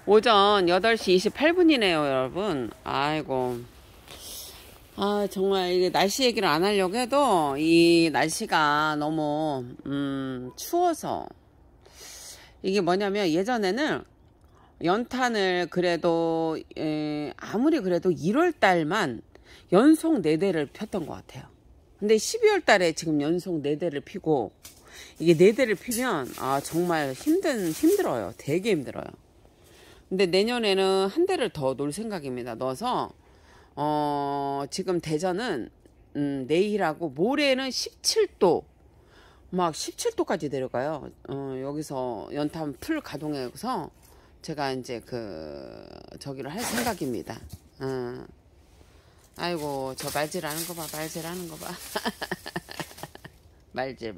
오전 8시 28분이네요, 여러분. 아이고. 정말 이게 날씨 얘기를 안 하려고 해도 이 날씨가 너무 추워서 이게 뭐냐면 예전에는 연탄을 그래도 아무리 그래도 1월 달만 연속 4대를 폈던 것 같아요. 근데 12월 달에 지금 연속 4대를 피고 이게 4대를 피면 정말 힘들어요. 되게 힘들어요. 근데 내년에는 한 대를 더 놓을 생각입니다. 넣어서 지금 대전은 내일하고 모레는 17도 막 17도까지 내려가요. 여기서 연탄 풀 가동해서 제가 이제 저기를 할 생각입니다. 아이고 저 말질하는 거 봐. 말질하는 거 봐. 말질.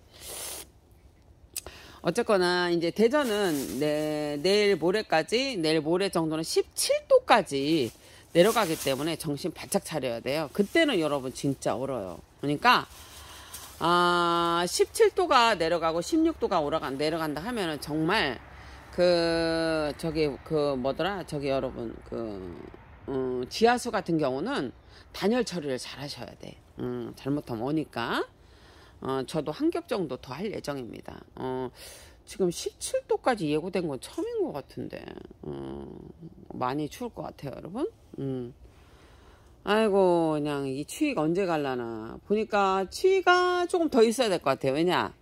어쨌거나 이제 대전은 내일 모레 정도는 17도까지 내려가기 때문에 정신 바짝 차려야 돼요. 그때는 여러분 진짜 얼어요. 그러니까 17도가 내려가고 16도가 내려간다 하면은 정말 저기 여러분 지하수 같은 경우는 단열 처리를 잘 하셔야 돼. 잘못하면 오니까. 저도 한 겹 정도 더 할 예정입니다. 지금 17도까지 예고된 건 처음인 것 같은데, 많이 추울 것 같아요, 여러분. 아이고, 그냥 이 추위가 언제 갈라나. 보니까 추위가 조금 더 있어야 될 것 같아요. 왜냐?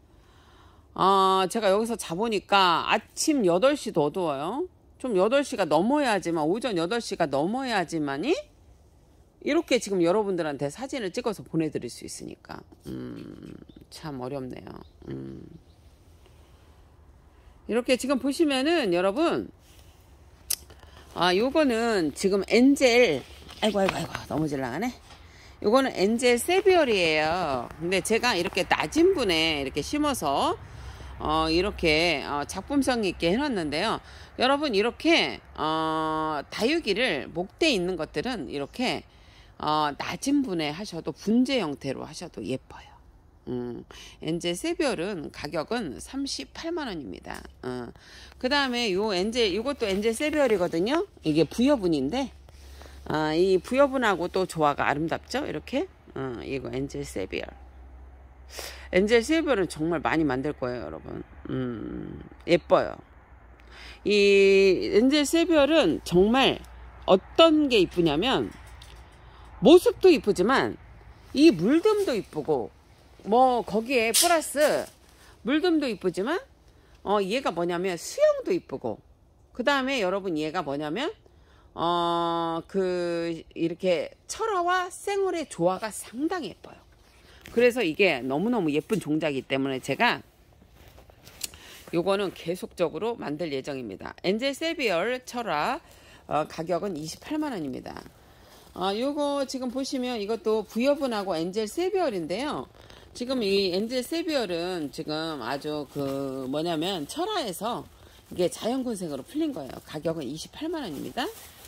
제가 여기서 자보니까 아침 8시도 어두워요. 좀 8시가 넘어야지만, 오전 8시가 넘어야지만이 이렇게 지금 여러분들한테 사진을 찍어서 보내드릴 수 있으니까 참 어렵네요. 이렇게 지금 보시면은 여러분 요거는 지금 엔젤 아이고 너무 질 나가네. 요거는 엔젤 세비얼이에요. 근데 제가 이렇게 낮은 분에 이렇게 심어서 이렇게 작품성 있게 해놨는데요. 여러분 이렇게 다육이를 목대 있는 것들은 이렇게 낮은 분에 하셔도 분재 형태로 하셔도 예뻐요. 엔젤 세비얼은 가격은 38만원입니다. 그 다음에 이것도 엔젤 세비얼이거든요. 이게 부여분인데, 이 부여분하고 또 조화가 아름답죠? 이렇게. 이거 엔젤 세비얼. 엔젤 세비얼은 정말 많이 만들 거예요, 여러분. 예뻐요. 이 엔젤 세비얼은 정말 어떤 게 이쁘냐면, 모습도 이쁘지만 이 물듬도 이쁘고 거기에 플러스 물듬도 이쁘지만 얘가 뭐냐면 수영도 이쁘고 그 다음에 여러분 얘가 뭐냐면 이렇게 철화와 생월의 조화가 상당히 예뻐요. 그래서 이게 너무너무 예쁜 종자이기 때문에 제가 요거는 계속적으로 만들 예정입니다. 엔젤 세비얼 철화 가격은 28만원입니다. 요거 지금 보시면 이것도 부여분하고 엔젤 세비얼인데요. 지금 이 엔젤 세비얼은 지금 아주 뭐냐면 철화에서 이게 자연군생으로 풀린 거예요. 가격은 28만원입니다.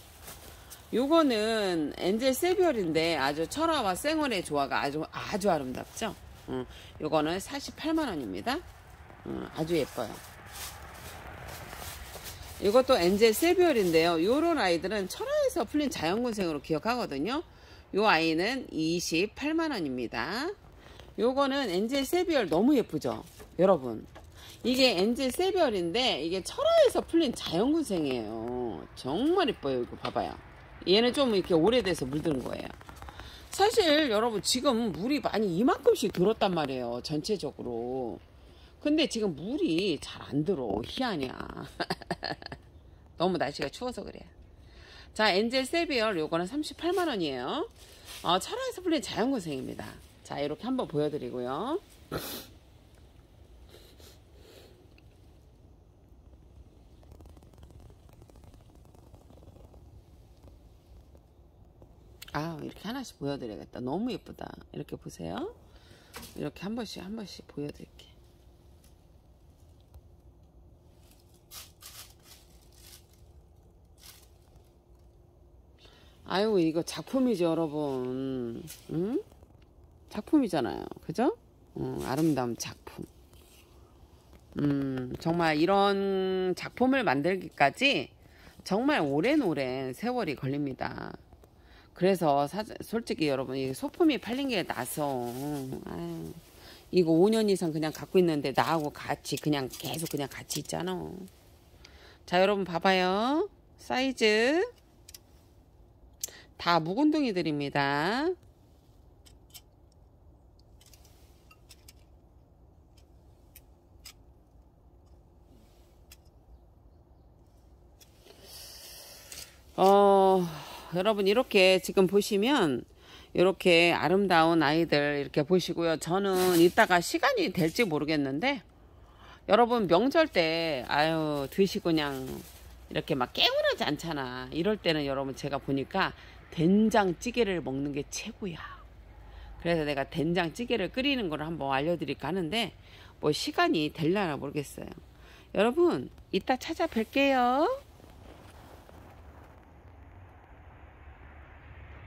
요거는 엔젤 세비얼인데 아주 철화와 생월의 조화가 아주 아름답죠. 요거는 48만원입니다. 아주 예뻐요. 이것도 엔젤 세비얼인데요. 요런 아이들은 철화에서 풀린 자연군생으로 기억하거든요. 요 아이는 28만원입니다. 요거는 엔젤 세비얼 너무 예쁘죠? 여러분. 이게 엔젤 세비얼인데 이게 철화에서 풀린 자연군생이에요. 정말 예뻐요. 이거 봐봐요. 얘는 좀 이렇게 오래돼서 물든 거예요. 사실 여러분 지금 물이 많이 이만큼씩 들었단 말이에요. 전체적으로. 근데 지금 물이 잘 안 들어. 희한이야. 너무 날씨가 추워서 그래. 자, 엔젤 세비얼 요거는 38만원이에요. 철화에서 풀린 자연군생입니다. 자, 이렇게 한번 보여드리고요. 이렇게 하나씩 보여드려야겠다. 너무 예쁘다. 이렇게 보세요. 이렇게 한 번씩 보여드릴게. 아유, 이거 작품이죠, 여러분. 응? 작품이잖아요. 그죠? 아름다운 작품. 정말 이런 작품을 만들기까지 정말 오랜 세월이 걸립니다. 그래서 솔직히 여러분 이 소품이 팔린 게 나서 아유, 이거 5년 이상 그냥 갖고 있는데 나하고 같이 그냥 계속 그냥 같이 있잖아. 자 여러분 봐봐요. 사이즈 다 묵은둥이들입니다. 여러분 이렇게 지금 보시면 이렇게 아름다운 아이들 이렇게 보시고요. 저는 이따가 시간이 될지 모르겠는데 여러분 명절 때 아유 드시고 그냥 이렇게 막 개운하지 않잖아. 이럴 때는 여러분 제가 보니까 된장찌개를 먹는 게 최고야. 그래서 내가 된장찌개를 끓이는 걸 한번 알려드릴까 하는데 뭐 시간이 될려나 모르겠어요. 여러분 이따 찾아뵐게요.